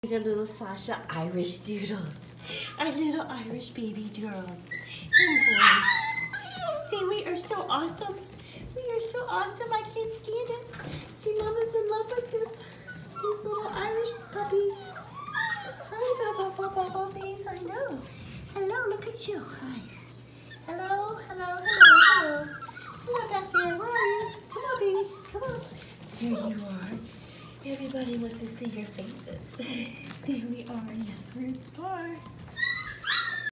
These are little Sasha Irish doodles. Our little Irish baby girls and boys. See, we are so awesome. We are so awesome. I can't stand it. See, Mama's in love with these little Irish puppies. Hi, puppies. I know. Hello, look at you. Hi. Hello. Hello back there. Where are you? Come on, baby. Come on. There you are. Everybody wants to see your faces. There we are. Yes, we are.